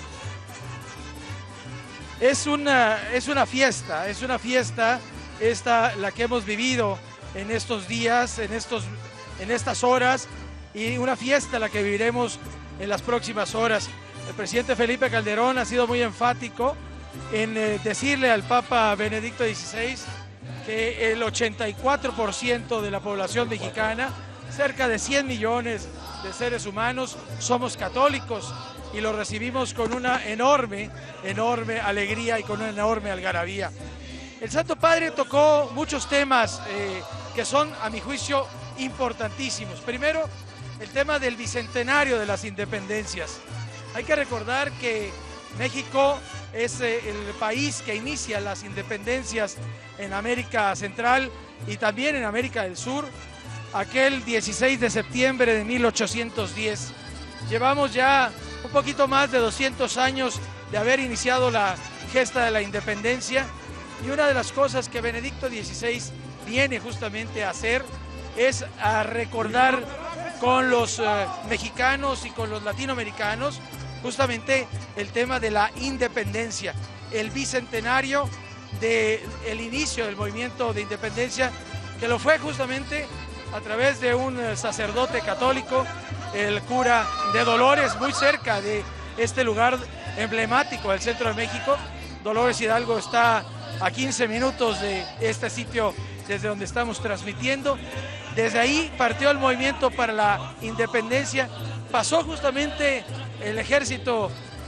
Es una, es una fiesta, es una fiesta esta la que hemos vivido en estos días, en, estos, en estas horas, y una fiesta la que viviremos en las próximas horas. El presidente Felipe Calderón ha sido muy enfático en eh, decirle al Papa Benedicto dieciséis que el ochenta y cuatro por ciento de la población mexicana, cerca de cien millones de seres humanos, somos católicos y lo recibimos con una enorme, enorme alegría y con una enorme algarabía. El Santo Padre tocó muchos temas eh, que son, a mi juicio, importantísimos. Primero, el tema del bicentenario de las independencias. Hay que recordar que México es eh, el país que inicia las independencias en América Central y también en América del Sur, aquel dieciséis de septiembre de mil ochocientos diez. Llevamos ya un poquito más de doscientos años de haber iniciado la gesta de la independencia, y una de las cosas que Benedicto dieciséis viene justamente a hacer es a recordar con los eh, mexicanos y con los latinoamericanos justamente el tema de la independencia, el bicentenario del inicio del movimiento de independencia, que lo fue justamente a través de un sacerdote católico, el cura de Dolores, muy cerca de este lugar emblemático del centro de México. Dolores Hidalgo está a quince minutos de este sitio desde donde estamos transmitiendo. Desde ahí partió el movimiento para la independencia, pasó justamente el ejército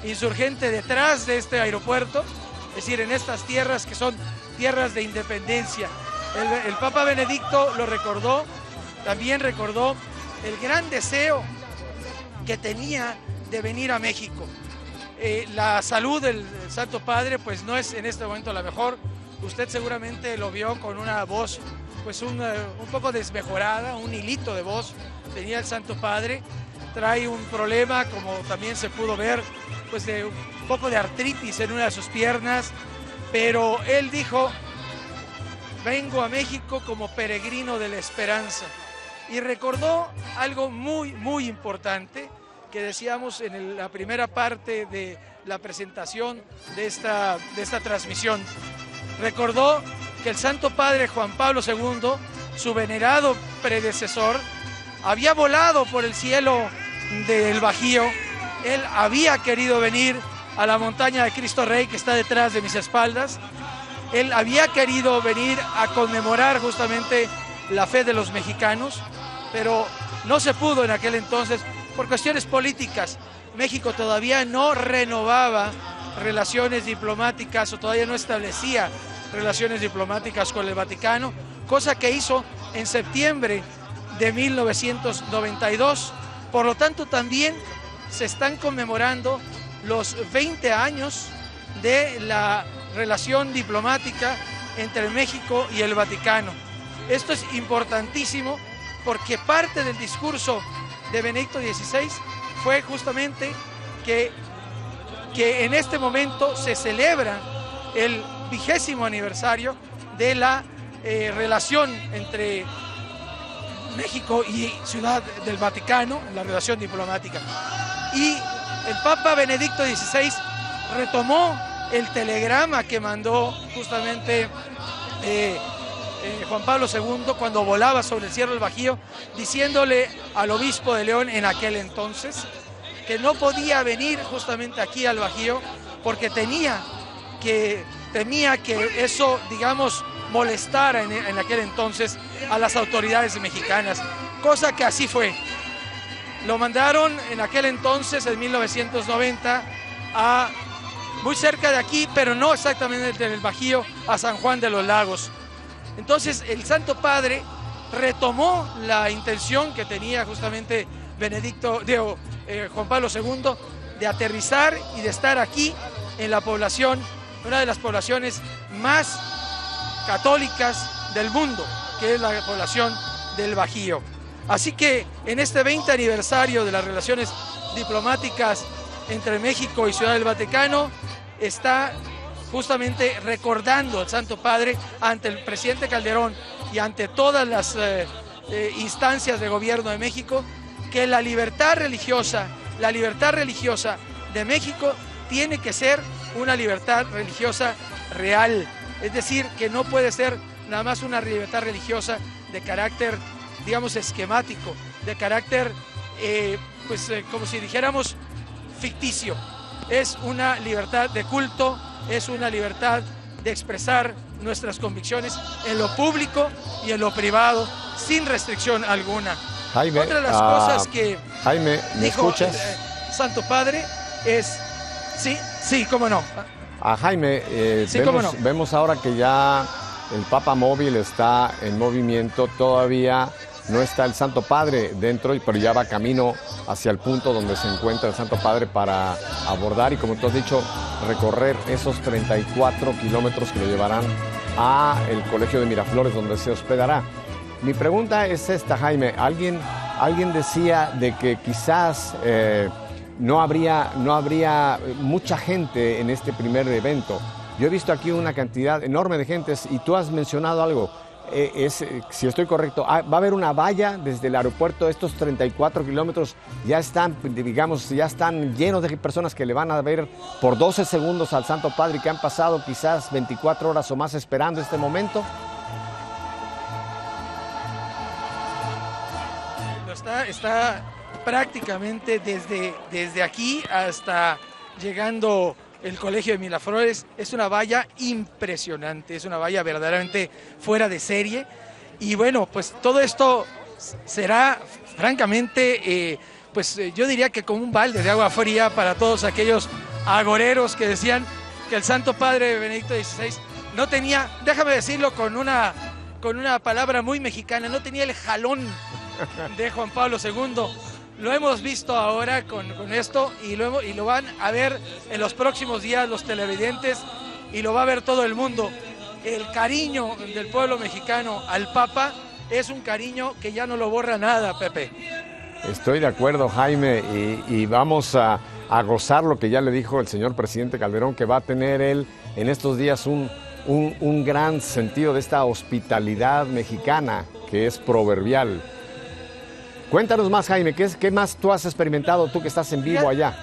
insurgente detrás de este aeropuerto, es decir, en estas tierras que son tierras de independencia. El, el Papa Benedicto lo recordó, también recordó el gran deseo que tenía de venir a México. Eh, la salud del, del Santo Padre pues no es en este momento la mejor. Usted seguramente lo vio con una voz pues un, un poco desmejorada, un hilito de voz tenía el Santo Padre. Trae un problema, como también se pudo ver, pues de un poco de artritis en una de sus piernas, pero él dijo: vengo a México como peregrino de la esperanza. Y recordó algo muy, muy importante que decíamos en el, la primera parte de la presentación de esta, de esta transmisión. Recordó que el Santo Padre Juan Pablo segundo, su venerado predecesor, había volado por el cielo del Bajío. Él había querido venir a la montaña de Cristo Rey, que está detrás de mis espaldas. Él había querido venir a conmemorar justamente la fe de los mexicanos, pero no se pudo en aquel entonces por cuestiones políticas. México todavía no renovaba relaciones diplomáticas o todavía no establecía relaciones diplomáticas con el Vaticano, cosa que hizo en septiembre de mil novecientos noventa y dos. Por lo tanto, también se están conmemorando los veinte años de la relación diplomática entre México y el Vaticano. Esto es importantísimo porque parte del discurso de Benedicto dieciséis fue justamente que, que en este momento se celebra el vigésimo aniversario de la eh, relación entre México y Ciudad del Vaticano, la relación diplomática. Y el Papa Benedicto dieciséis retomó el telegrama que mandó justamente eh, eh, Juan Pablo segundo cuando volaba sobre el cielo del Bajío, diciéndole al obispo de León en aquel entonces que no podía venir justamente aquí al Bajío porque tenía que, temía que eso, digamos, molestara en, en aquel entonces a las autoridades mexicanas, cosa que así fue. Lo mandaron en aquel entonces, en mil novecientos noventa, a muy cerca de aquí, pero no exactamente en el Bajío, a San Juan de los Lagos. Entonces el Santo Padre retomó la intención que tenía justamente Benedicto, de, eh, Juan Pablo segundo, de aterrizar y de estar aquí en la población, una de las poblaciones más católicas del mundo, que es la población del Bajío. Así que en este veinte aniversario de las relaciones diplomáticas entre México y Ciudad del Vaticano, está justamente recordando al Santo Padre ante el presidente Calderón y ante todas las eh, eh, instancias de gobierno de México, que la libertad religiosa, la libertad religiosa de México tiene que ser una libertad religiosa real. Es decir, que no puede ser nada más una libertad religiosa de carácter, digamos, esquemático, de carácter, eh, pues eh, como si dijéramos, ficticio. Es una libertad de culto, es una libertad de expresar nuestras convicciones en lo público y en lo privado, sin restricción alguna. Jaime, otra de las uh, cosas que Jaime, ¿me dijo escuchas? El Santo Padre es, sí, sí, cómo no. A Jaime, eh, sí, vemos, cómo no. vemos ahora que ya el Papa Móvil está en movimiento, todavía no está el Santo Padre dentro, pero ya va camino hacia el punto donde se encuentra el Santo Padre para abordar y, como tú has dicho, recorrer esos treinta y cuatro kilómetros que lo llevarán a el Colegio de Miraflores, donde se hospedará. Mi pregunta es esta, Jaime. Alguien, alguien decía de que quizás eh, no habría, no habría mucha gente en este primer evento. Yo he visto aquí una cantidad enorme de gentes y tú has mencionado algo. Eh, es, si estoy correcto, va a haber una valla desde el aeropuerto. Estos treinta y cuatro kilómetros ya están, digamos, ya están llenos de personas que le van a ver por doce segundos al Santo Padre y que han pasado quizás veinticuatro horas o más esperando este momento. Está, está prácticamente desde, desde aquí hasta llegando el Colegio de Miraflores. Es una valla impresionante, es una valla verdaderamente fuera de serie. Y bueno, pues todo esto será francamente, eh, pues yo diría que como un balde de agua fría para todos aquellos agoreros que decían que el Santo Padre Benedicto dieciséis no tenía, déjame decirlo con una, con una palabra muy mexicana, no tenía el jalón de Juan Pablo segundo. Lo hemos visto ahora con, con esto y lo, hemos, y lo van a ver en los próximos días los televidentes y lo va a ver todo el mundo. El cariño del pueblo mexicano al Papa es un cariño que ya no lo borra nada, Pepe. Estoy de acuerdo, Jaime, y, y vamos a, a gozar lo que ya le dijo el señor presidente Calderón, que va a tener él en estos días un, un, un gran sentido de esta hospitalidad mexicana que es proverbial. Cuéntanos más, Jaime, ¿qué, es, qué más tú has experimentado, tú que estás en vivo allá?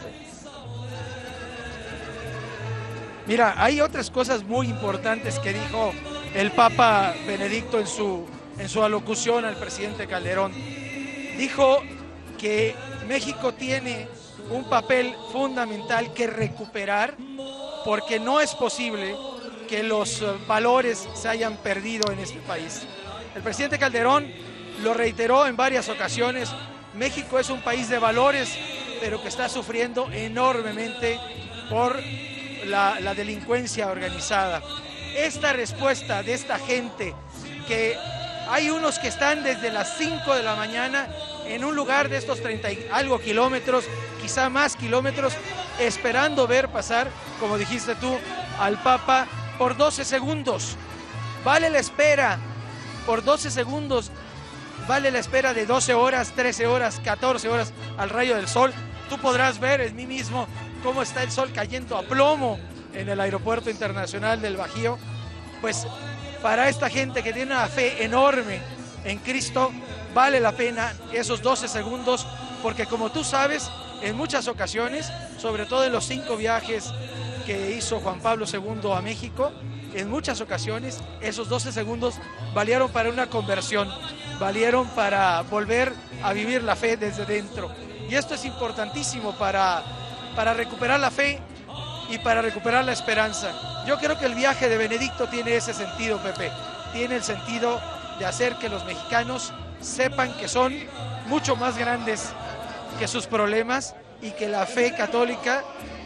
Mira, hay otras cosas muy importantes que dijo el Papa Benedicto en su, en su alocución al presidente Calderón. Dijo que México tiene un papel fundamental que recuperar porque no es posible que los valores se hayan perdido en este país. El presidente Calderón lo reiteró en varias ocasiones, México es un país de valores, pero que está sufriendo enormemente por la, la delincuencia organizada. Esta respuesta de esta gente, que hay unos que están desde las cinco de la mañana en un lugar de estos treinta y algo kilómetros, quizá más kilómetros, esperando ver pasar, como dijiste tú, al Papa por doce segundos. Vale la espera por doce segundos, vale la espera de doce horas, trece horas, catorce horas al rayo del sol. Tú podrás ver en mí mismo cómo está el sol cayendo a plomo en el aeropuerto internacional del Bajío. Pues para esta gente que tiene una fe enorme en Cristo, vale la pena esos doce segundos, porque como tú sabes, en muchas ocasiones, sobre todo en los cinco viajes que hizo Juan Pablo segundo a México, en muchas ocasiones esos doce segundos valieron para una conversión, valieron para volver a vivir la fe desde dentro. Y esto es importantísimo para, para recuperar la fe y para recuperar la esperanza. Yo creo que el viaje de Benedicto tiene ese sentido, Pepe. Tiene el sentido de hacer que los mexicanos sepan que son mucho más grandes que sus problemas y que la fe católica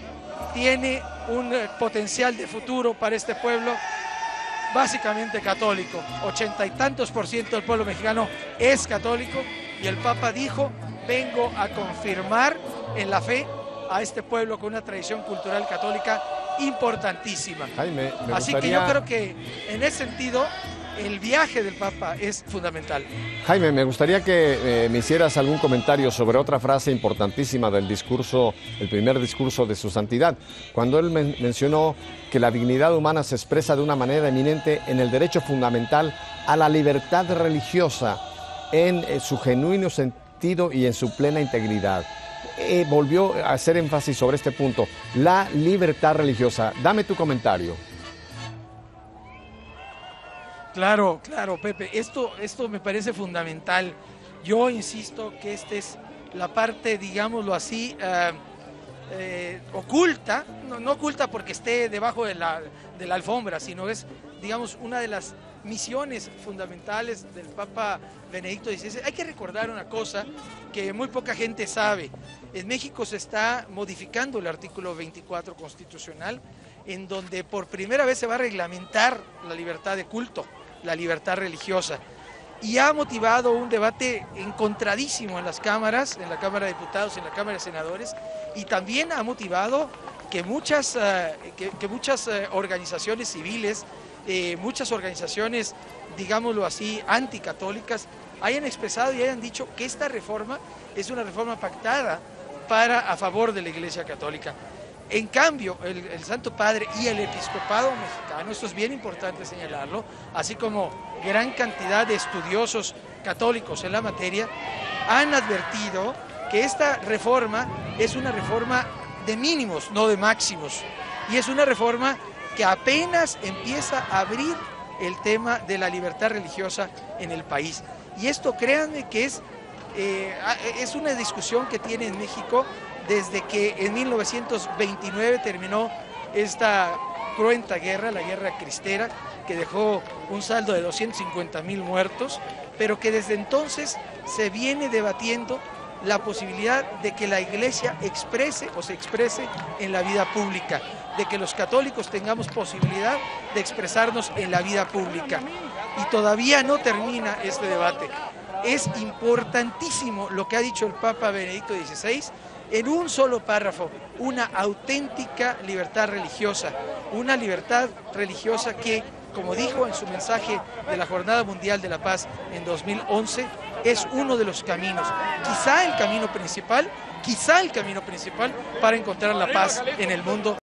tiene un potencial de futuro para este pueblo básicamente católico. Ochenta y tantos por ciento del pueblo mexicano es católico y el Papa dijo: vengo a confirmar en la fe a este pueblo con una tradición cultural católica importantísima. Jaime, me Así gustaría... que yo creo que en ese sentido el viaje del Papa es fundamental. Jaime, me gustaría que eh, me hicieras algún comentario sobre otra frase importantísima del discurso, el primer discurso de su santidad, cuando él men- mencionó que la dignidad humana se expresa de una manera eminente en el derecho fundamental a la libertad religiosa, en eh, su genuino sentido y en su plena integridad. Eh, volvió a hacer énfasis sobre este punto, la libertad religiosa. Dame tu comentario. Claro, claro, Pepe, esto, esto me parece fundamental. Yo insisto que esta es la parte, digámoslo así, eh, eh, oculta, no, no oculta porque esté debajo de la, de la alfombra, sino es, digamos, una de las misiones fundamentales del Papa Benedicto dieciséis. Hay que recordar una cosa que muy poca gente sabe. En México se está modificando el artículo veinticuatro constitucional, en donde por primera vez se va a reglamentar la libertad de culto, la libertad religiosa, y ha motivado un debate encontradísimo en las cámaras, en la Cámara de Diputados, en la Cámara de Senadores, y también ha motivado que muchas, uh, que, que muchas uh, organizaciones civiles, eh, muchas organizaciones, digámoslo así, anticatólicas, hayan expresado y hayan dicho que esta reforma es una reforma pactada para a favor de la Iglesia Católica. En cambio, el, el Santo Padre y el Episcopado mexicano, esto es bien importante señalarlo, así como gran cantidad de estudiosos católicos en la materia, han advertido que esta reforma es una reforma de mínimos, no de máximos, y es una reforma que apenas empieza a abrir el tema de la libertad religiosa en el país. Y esto, créanme, que es, eh, es una discusión que tiene en México desde que en mil novecientos veintinueve terminó esta cruenta guerra, la guerra cristera, que dejó un saldo de doscientos cincuenta mil muertos, pero que desde entonces se viene debatiendo la posibilidad de que la Iglesia exprese o se exprese en la vida pública, de que los católicos tengamos posibilidad de expresarnos en la vida pública. Y todavía no termina este debate. Es importantísimo lo que ha dicho el Papa Benedicto dieciséis en un solo párrafo, una auténtica libertad religiosa, una libertad religiosa que, como dijo en su mensaje de la Jornada Mundial de la Paz en dos mil once, es uno de los caminos, quizá el camino principal, quizá el camino principal para encontrar la paz en el mundo.